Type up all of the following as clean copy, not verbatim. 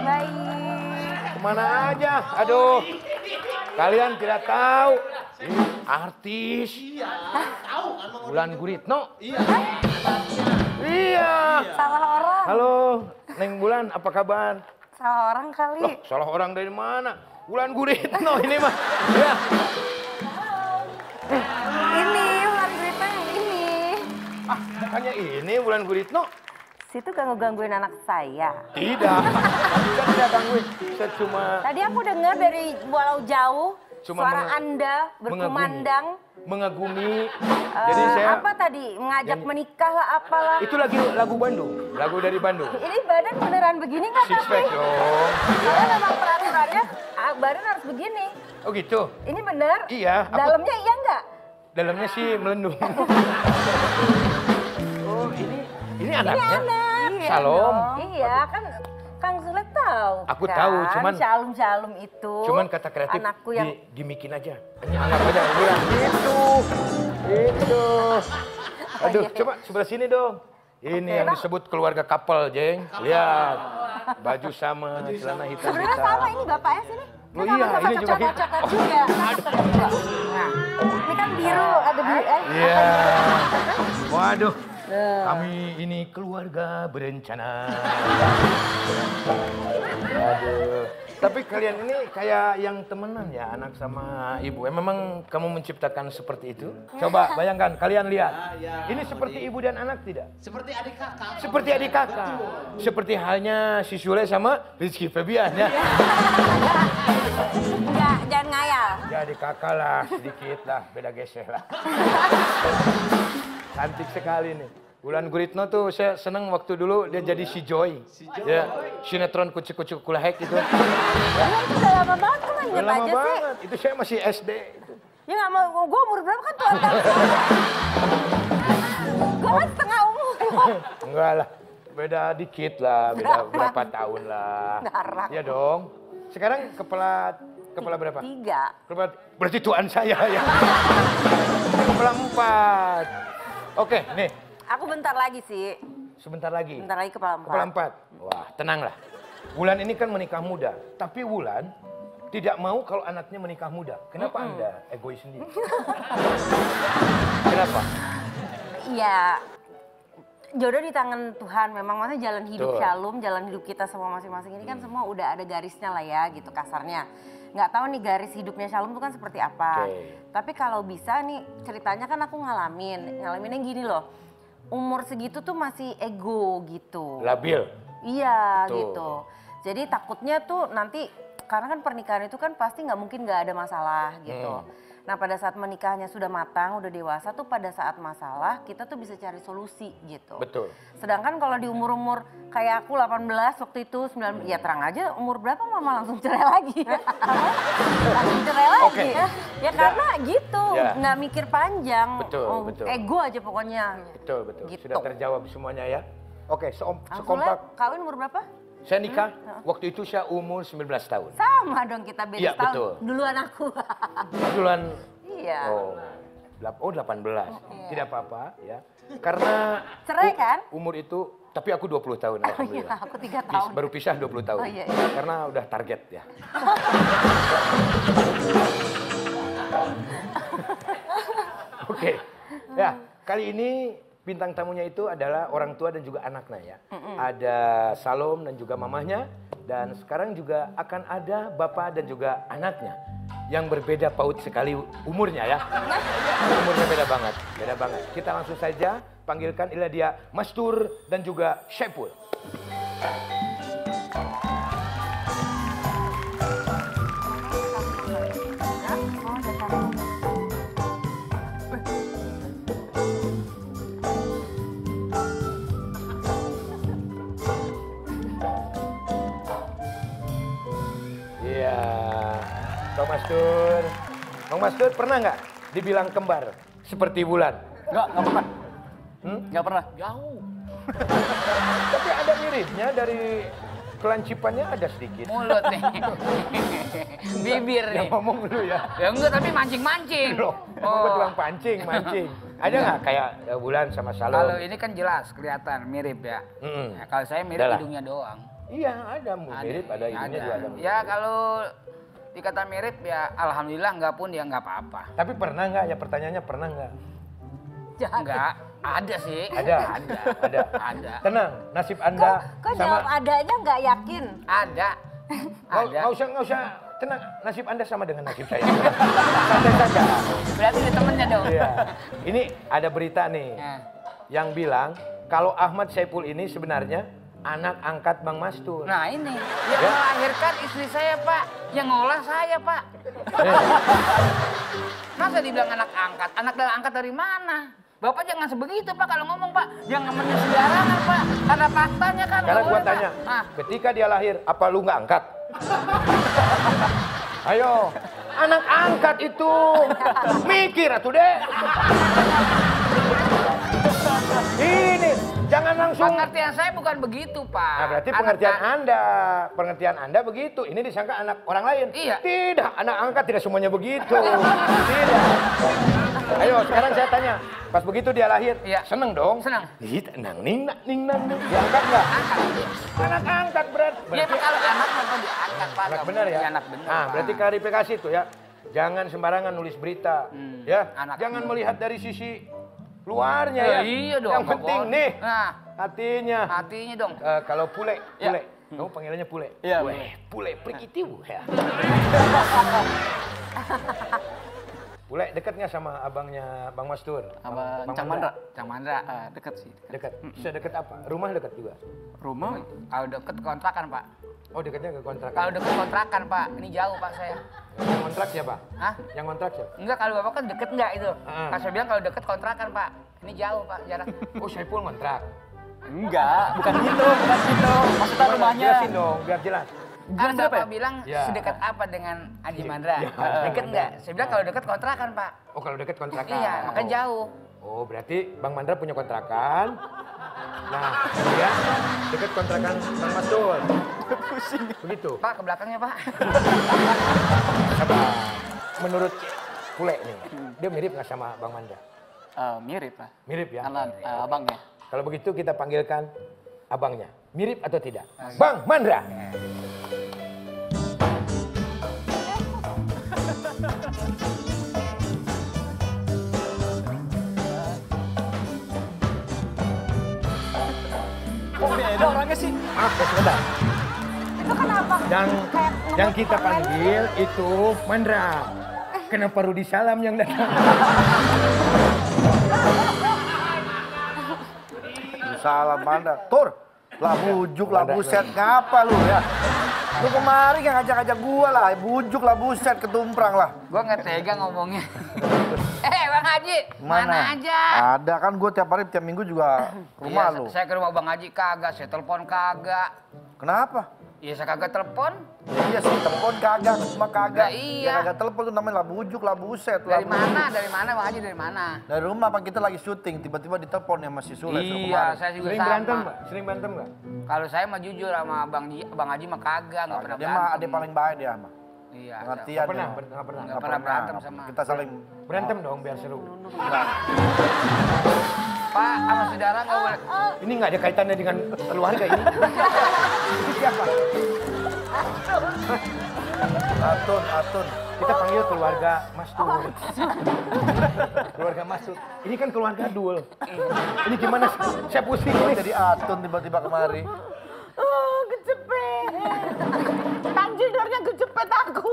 Baik. Kemana aja? Aduh, kalian tidak tahu. Ini artis. Wulan Guritno. Iya. Salah orang. Halo, Neng Bulan, apa kabar? Salah orang kali. Loh, salah orang dari mana? Wulan Guritno ini mah. Ya. Ini Wulan Guritno yang ini. Ah, bukannya ini Wulan Guritno? Situ gangguin anak saya. Tidak. Saya tidak gangguin. Saya cuma Tadi aku dengar dari walau jauh Cuma suara Anda berkumandang. mengagumi. Jadi saya Apa tadi? Mengajak menikah lah apalah. itu lagi lagu Bandung, lagu dari Bandung. Ini badan beneran begini nggak Six tapi? pack dong. Soalnya memang peraturannya badan harus begini. Oh gitu. Ini bener? Iya, aku- Dalamnya iya nggak? Dalamnya sih melendung. Oh, ini anaknya. Ini anak. Salam. Iya kan Kang Sule tahu. Aku kan? tahu, cuman- Shalom itu. Cuman kata kreatif Anakku yang gimikin aja. Anggap aja bilang itu. Aduh, coba sebelah sini dong. Ini yang disebut keluarga couple, Jeng. Lihat. Baju sama, celana hitam. sebenarnya sama ini bapaknya sini. Oh iya, ini juga hitam. Coklat juga. Nah, ini kan biru, ada biru. Iya. Waduh. Kami ini keluarga berencana. Aduh. Tapi kalian ini kayak yang temenan ya, anak sama ibu. Memang kamu menciptakan seperti itu? Coba bayangkan, kalian lihat. Ini seperti ibu dan anak tidak? Seperti adik kakak. Seperti adik kakak. Seperti halnya si Sule sama Rizky Febian ya. Enggak, jangan ngayal. Ya adik kakak lah, sedikit lah, beda geseh lah. Cantik sekali nih. Wulan Guritno tuh saya seneng waktu dulu dia jadi si Joy. Ya, sinetron kucuk-kucuk kulahek itu. Ya, itu udah lama banget, kok nggak inget Lama aja sih. banget. Itu saya masih SD. Itu. Ya nggak mau, gue umur berapa kan tuh? Gue kan setengah umur. Enggak lah, beda dikit lah, beda berapa tahun lah. Darah. Iya dong. Sekarang kepala berapa? 3. Berarti tuan saya ya. Kepala 4. Oke, nih. Aku bentar lagi sih. Sebentar lagi. Bentar lagi kepala 4. Kepala 4. Wah, tenanglah. Wulan ini kan menikah muda, tapi Wulan tidak mau kalau anaknya menikah muda. Kenapa Anda egois sendiri? Kenapa? Iya. Jodoh di tangan Tuhan. Memang maksudnya jalan hidup Betul. Shalom, jalan hidup kita semua masing-masing ini kan semua udah ada garisnya lah ya gitu kasarnya. Nggak tahu nih garis hidupnya Shalom itu kan seperti apa. Oke. Tapi kalau bisa nih ceritanya kan aku ngalaminnya gini loh. Umur segitu tuh masih ego gitu. Labil. Iya Betul. gitu. Jadi takutnya tuh nanti karena kan pernikahan itu kan pasti nggak mungkin nggak ada masalah gitu. Nah pada saat menikahnya sudah matang, udah dewasa tuh pada saat masalah kita tuh bisa cari solusi gitu. Betul. Sedangkan kalau di umur-umur kayak aku 18 waktu itu 19, ya terang aja umur berapa mama langsung cerai lagi. Langsung cerai lagi. Oke. Ya karena gitu, Ya. nggak mikir panjang. Betul, betul. Ego aja pokoknya. Betul, betul. Gitu. Sudah terjawab semuanya ya. Oke, Langsung sekompak. kawin umur berapa? Saya nikah, waktu itu saya umur 19 tahun. Sama dong kita beda Iya, setahun. betul. Duluan aku. Bulan Iya. oh 18. Tidak apa-apa ya. Karena Cerai kan? umur itu, tapi aku 20 tahun Iya, alhamdulillah. aku 3 tahun. Baru pisah 20 tahun. Oh, iya, iya. Karena udah target ya. Oke. Ya, kali ini bintang tamunya itu adalah orang tua dan juga anaknya ya. Ada Salom dan juga mamahnya. Dan sekarang juga akan ada bapak dan juga anaknya. Yang berbeda paut sekali umurnya ya. Umurnya beda banget, beda banget. Kita langsung saja panggilkan inilah dia Mastur dan juga Syepul. Iya, Bang Mastur. Bang Mastur pernah nggak dibilang kembar seperti Wulan? Nggak pernah. Nggak pernah. Jauh. Tapi ada miripnya dari kelancipannya ada sedikit. Mulut nih. Bibir nih. Yang ngomong lu ya. Ya enggak, tapi mancing-mancing. Loh, emang gua tukang pancing, mancing. Ada nggak kayak Wulan sama Salom? Kalau ini kan jelas kelihatan mirip ya. Mm-mm. Nah, kalau saya mirip Udah lah. hidungnya doang. Iya, ada mirip, ada ininya juga ada. Ya kalau dikata mirip ya alhamdulillah, enggak pun ya enggak apa-apa. Tapi pernah nggak ya, pertanyaannya pernah nggak? Enggak, ada sih. Ada. Ada. Tenang, nasib Anda Kok jawab adanya nggak yakin? Ada. Nggak usah, tenang, nasib Anda sama dengan nasib saya. Santai saja. Berarti ini temennya dong. Iya. Ini ada berita nih Nah. yang bilang kalau Ahmad Saipul ini sebenarnya anak angkat Bang Mastur. Nah ini, yang melahirkan istri saya Pak, yang ngolah saya Pak. Masa dibilang anak angkat? Anak angkat dari mana? Bapak jangan sebegitu Pak kalau ngomong Pak. Jangan sembarangan Pak. Karena faktanya kan. Sekarang gua boleh, Pak. tanya, Nah, ketika dia lahir, apa lu nggak angkat? Ayo, anak angkat itu mikir atuh deh. Ini jangan langsung. pengertian saya bukan begitu Pak. Nah, berarti Anak pengertian Anda begitu. Ini disangka anak orang lain. Iya. Tidak, anak angkat tidak semuanya begitu. Tidak. Ayo, sekarang saya tanya. Pas begitu dia lahir, Iya. seneng dong? Seneng. Ih, tenang, ningnak. Diangkat nggak? Anak angkat Ya berarti. kalau anak apa diangkat Pak? Anak Nggak benar ya? boleh. Anak benar. Nah, Pak. berarti klarifikasi tuh ya. Jangan sembarangan nulis berita. Ya, anak jangan benar. melihat dari sisi luarnya Ya, ya. iya dong, Yang Pak penting Bon. nih, Nah, hatinya. hatinya dong. Kalau pule. Ya. Kamu panggilannya pule? Iya, Pule, prikitiu ya. Pule deket nggak sama abangnya Bang Mastur? Sama Bang Cang Mandra. Cang Mandra, deket sih. Dekat. Sedekat apa? Rumah dekat juga? Rumah? Kalau deket kontrakan Pak. Oh, dekatnya ke kontrakan. Kalau deket kontrakan Pak, ini jauh Pak saya. Yang kontrak siapa? Hah? Yang kontrak siapa? Enggak, kalau Bapak kan deket enggak itu? Ah. Pas saya bilang kalau deket kontrakan Pak. Ini jauh Pak jarak. Oh, Saipul kontrak. Enggak, bukan gitu. Maksudnya rumahnya. Jelasin dong, biar jelas. Kan Bapak bilang Ya. sedekat apa dengan Adi Mandra? Ya. Deket enggak? Saya bilang kalau deket kontrakan Pak. Oh, kalau dekat kontrakan. Iya, makanya jauh. Oh, berarti Bang Mandra punya kontrakan. Nah, dia dekat kontrakan Bang Mastur. Pusing. Begitu. Pak, ke belakangnya Pak. Sabar. Menurut Pule nih, dia mirip nggak sama Bang Mandra? Mirip lah. Mirip ya? Karena abangnya. Kalau begitu kita panggilkan abangnya. Mirip atau tidak? Bang Mandra. Kok beda orangnya sih? Maaf ya, sebentar. Itu kenapa? Yang kita panggil itu Mandra. Kenapa Rudi Salam yang datang? Salam Mandra. Tur, lah bujuk lah buset ngapa lu ya? Lu kemarin yang ngajak-ngajak gua lah, bujuk lah buset ketumprang lah. Gua nggak tega ngomongnya. Bang Haji, mana aja? Ada kan gua tiap hari tiap minggu juga ke rumah Iya, lu. saya ke rumah Bang Haji kagak, saya telepon kagak. Kenapa? Iya, saya kagak telepon. Iya sih, telepon kagak, cuma kagak. Nah, iya. Ya kagak telepon tuh namanya lah bujuk lah buset. Dari lah mana? Dari mana Bang Haji? Dari mana? Dari rumah apa kita lagi syuting, tiba-tiba ditelepon ya masih Sule suruh Iya, kemarin. saya juga Sering sama. berantem nggak? Sering berantem nggak? Kalau saya mah jujur sama Bang Haji mah kagak, nggak pernah Dia mah berantem. adik paling baik dia mah. Iya. Pengertian Nggak pernah, dia. nggak pernah. Nggak pernah berantem sama. Kita saling Berantem dong biar seru. Pak, sama saudara nggak boleh. Ini nggak ada kaitannya dengan keluarga ini. Ini siapa? Atun. Kita panggil keluarga Mastur. Keluarga Mastur. Ini kan keluarga Dul. Ini gimana? Saya pusing Kok ini. jadi Atun tiba-tiba kemari. Oh, kecepet. Tanjidornya kecepet aku.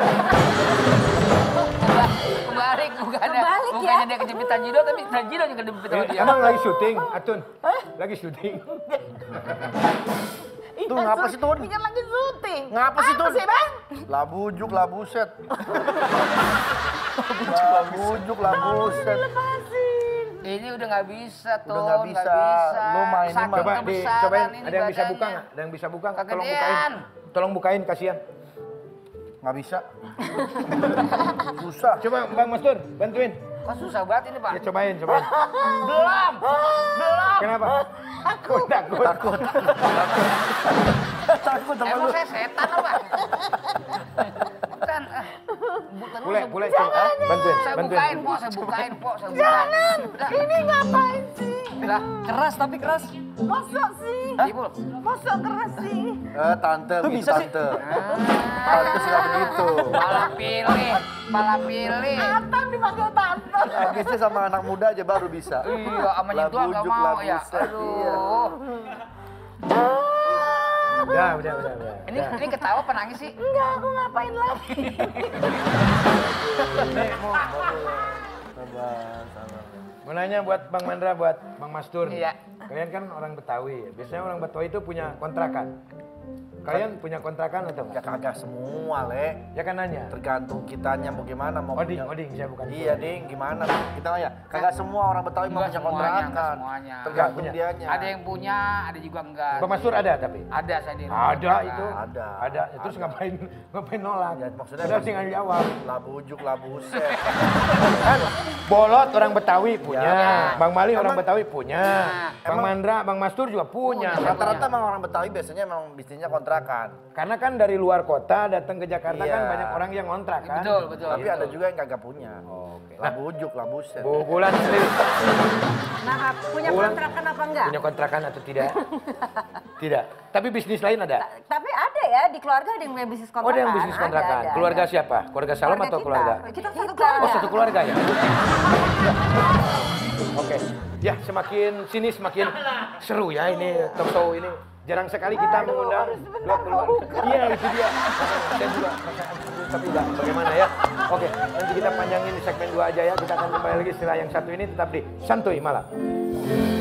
Kebalik, bukannya ya? dia kejepit Tanjido, tapi Tanjido yang kejepit sama dia. Emang lagi syuting, Atun? Lagi syuting. Tuh ngapa sih Tun? Ini kan lagi syuting. Ngapa sih Tun? Apa sih, Bang? Lah bujuk lah buset. Lah bujuk lah buset. Lepasin. Ini udah nggak bisa tuh, Udah nggak bisa. Lu main ini mah. Coba kebesaran cobain, ini ada yang bisa buka badannya. nggak? Ada yang bisa buka nggak? Tolong Kegedean. bukain. Tolong bukain, kasihan. Nggak bisa. Susah. Coba Bang Mastur, bantuin. Kok susah banget ini Pak? Ya cobain. Belum. Kenapa? Takut. Takut. Takut sama Emang lu. saya setan apa? Bukan. Bukan. Boleh, coba. Bantuin, Saya bantuin. bukain, Po. Saya bukain, Po. Saya bukain. Jangan. Ini ngapain sih? Lah, Keras tapi keras. Masa sih? Ipul. Masa keras sih? Tante, Tuh gitu, bisa sih. tante. Tante suka begitu. Pala pilih, pala pilih. Atang dipanggil tante. Habisnya sama anak muda aja baru bisa. Iya, sama yang tua nggak Labujuk, mau ya. labuset, iya. Aduh. Udah. Ini ketawa apa nangis sih? Enggak, aku ngapain lagi? Mau nanya buat Bang Mandra, buat Bang Mastur. Iya. Kalian kan orang Betawi. Biasanya orang Betawi itu punya kontrakan. Kalian punya kontrakan atau Ya enggak? kagak semua, Le. Ya kan nanya. Tergantung kitanya mau gimana mau Oding, punya- saya bukan. Iya, Ding, gimana? Kita ya, kagak semua orang Betawi mau Enggak punya semuanya, enggak kontrakan. semuanya. Tergantung Punya. dianya. Ada yang punya, ada juga enggak. Bang Mastur ada tapi? Ada saya di rumah. Ada itu. Ada. Terus ngapain nolak? Ya, maksudnya Udah tinggal jawab. Labujuk, labuset. Kan bolot orang Betawi punya. Ya. Bang Mali orang Emang- Betawi punya. Bang Mandra, Bang Mastur juga punya. Rata-rata emang orang Betawi biasanya emang bisnisnya kontrakan. Karena kan dari luar kota datang ke Jakarta Iya. kan banyak orang yang ngontrak kan. Betul. Tapi ada juga yang kagak punya. Oke. Labujuk, labuset. Bu Bulan sendiri Nah, punya Bulan- kontrakan apa enggak? punya kontrakan atau tidak? Tidak. Tapi bisnis lain ada? Tapi ada ya, di keluarga ada yang punya bisnis kontrakan. Oh, ada yang bisnis kontrakan. Ada. Keluarga siapa? Keluarga Salam atau kita. keluarga? Kita satu keluarga. Oh, satu keluarga ya? Oke. Ya, semakin sini semakin seru ya ini talk show ini. Jarang sekali kita mengundang dua keluarga. Iya, itu dia. Saya juga merasakan seperti itu, tapi enggak bagaimana ya. Oke, nanti kita panjangin di segmen 2 aja ya. Kita akan kembali lagi setelah yang satu ini tetap di Santuy Malam.